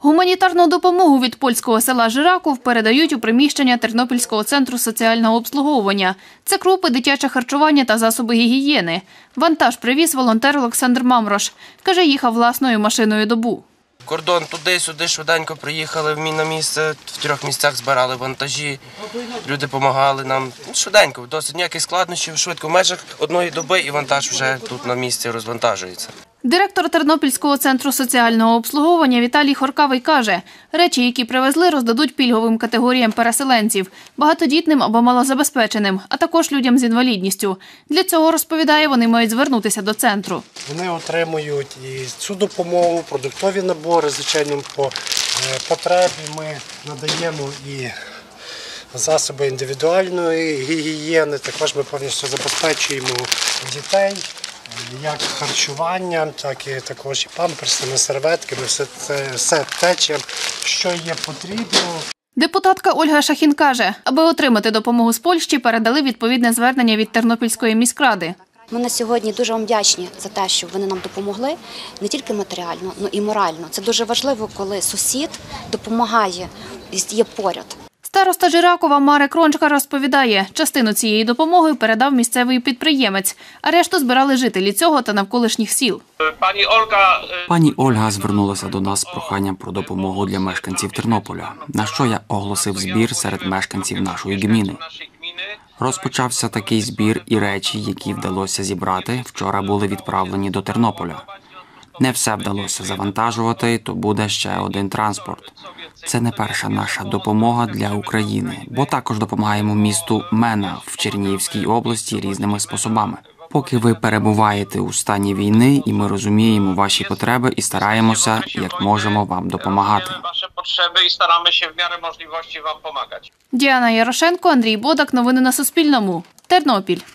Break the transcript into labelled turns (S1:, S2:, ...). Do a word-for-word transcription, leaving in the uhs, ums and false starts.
S1: Гуманітарну допомогу від польського села Жираков передають у приміщення Тернопільського центру соціального обслуговування. Це крупи, дитяче харчування та засоби гігієни. Вантаж привіз волонтер Олександр Мамрош. Каже, їхав власною машиною добу.
S2: Кордон туди-сюди, швиденько приїхали на місце, в трьох місцях збирали вантажі, люди допомагали нам. Швиденько, досить ніяких складнощів, швидко, в межах одної доби і вантаж вже тут на місці розвантажується.
S1: Директор Тернопільського центру соціального обслуговування Віталій Хоркавий каже, речі, які привезли, роздадуть пільговим категоріям переселенців, багатодітним або малозабезпеченим, а також людям з інвалідністю. Для цього, розповідає, вони мають звернутися до центру.
S3: Вони отримують і цю допомогу, продуктові набори, звичайно, по потребі ми надаємо і засоби індивідуальної гігієни, також ми повністю забезпечуємо дітей. Як харчуванням, так і також і памперсами, серветками, все, це, все те, чим, що є потрібно.
S1: Депутатка Ольга Шахін каже, аби отримати допомогу з Польщі, передали відповідне звернення від Тернопільської міськради.
S4: Ми на сьогодні дуже вам вдячні за те, що вони нам допомогли не тільки матеріально, але і морально. Це дуже важливо, коли сусід допомагає, є поряд.
S1: Староста Жиракова Марек Рончка розповідає, частину цієї допомоги передав місцевий підприємець, а решту збирали жителі цього та навколишніх сіл.
S5: Пані Ольга...
S6: Пані Ольга звернулася до нас з проханням про допомогу для мешканців Тернополя, на що я оголосив збір серед мешканців нашої гміни. Розпочався такий збір, і речі, які вдалося зібрати, вчора були відправлені до Тернополя. Не все вдалося завантажувати, то буде ще один транспорт. Це не перша наша допомога для України, бо також допомагаємо місту Мена в Чернігівській області різними способами. Поки ви перебуваєте у стані війни, і ми розуміємо ваші потреби і стараємося, як можемо, вам допомагати.
S5: Ваші потреби і стараємося в мірі можливості вам допомагати.
S1: Діана Ярошенко, Андрій Бодак. Новини на Суспільному. Тернопіль.